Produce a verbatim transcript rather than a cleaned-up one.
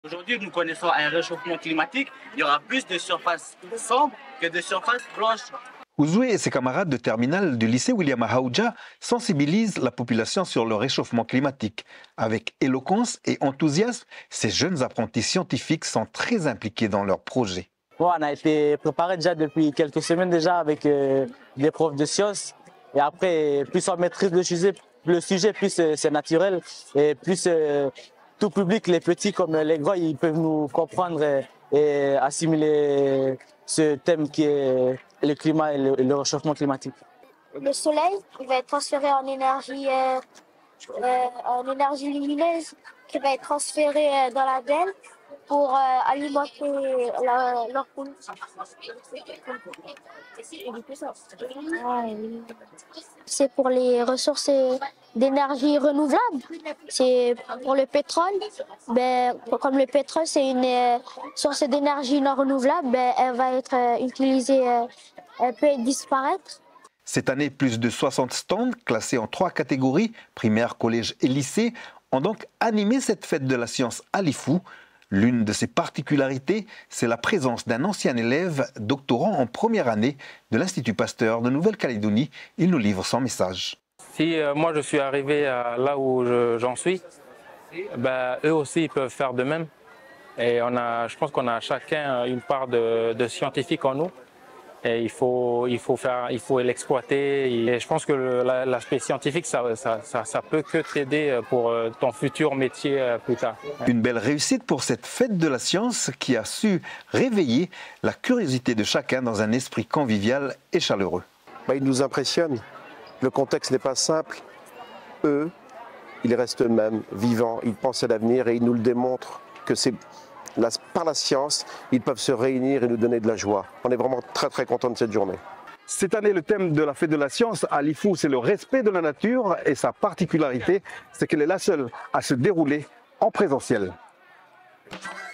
Aujourd'hui, nous connaissons un réchauffement climatique. Il y aura plus de surfaces sombres que de surfaces blanches. Ouzoué et ses camarades de terminale du lycée William Ahaoudja sensibilisent la population sur le réchauffement climatique. Avec éloquence et enthousiasme, ces jeunes apprentis scientifiques sont très impliqués dans leurs projets. Bon, on a été préparé déjà depuis quelques semaines déjà avec euh, des profs de sciences. Et après, plus on maîtrise le sujet, le sujet plus euh, c'est naturel. Et plus euh, tout public, les petits comme les grands, ils peuvent nous comprendre et, et assimiler ce thème qui est le climat et le, et le réchauffement climatique. Le soleil il va être transféré en énergie, euh, euh, en énergie lumineuse qui va être transférée euh, dans la benne pour euh, alimenter la, leur poule. C'est pour les ressources d'énergie renouvelables. C'est pour le pétrole. Ben, comme le pétrole, c'est une euh, source d'énergie non renouvelable, ben, elle va être euh, utilisée, euh, elle peut disparaître. Cette année, plus de soixante stands, classés en trois catégories, primaire, collège et lycée, ont donc animé cette fête de la science à Lifou. L'une de ses particularités, c'est la présence d'un ancien élève doctorant en première année de l'Institut Pasteur de Nouvelle-Calédonie. Il nous livre son message. Si euh, moi je suis arrivé à là où j'en suis, ben, eux aussi ils peuvent faire de même. Et on a, je pense qu'on a chacun une part de, de scientifique en nous. Et il faut, il faut faire, il faut l'exploiter. Et je pense que l'aspect scientifique, ça, ça, ça, ça peut que t'aider pour ton futur métier plus tard. Une belle réussite pour cette fête de la science qui a su réveiller la curiosité de chacun dans un esprit convivial et chaleureux. Bah, ils nous impressionnent. Le contexte n'est pas simple. Eux, ils restent eux-mêmes, vivants. Ils pensent à l'avenir et ils nous le démontrent que c'est La, par la science, ils peuvent se réunir et nous donner de la joie. On est vraiment très très contents de cette journée. Cette année, le thème de la fête de la science à Lifou, c'est le respect de la nature et sa particularité, c'est qu'elle est la seule à se dérouler en présentiel.